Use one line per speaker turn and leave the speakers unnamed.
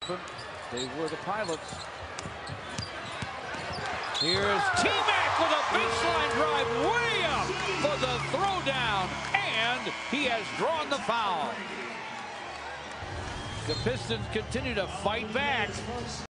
They were the pilots. Here's T-Mac with a baseline drive way up for the throwdown, and he has drawn the foul. The Pistons continue to fight back.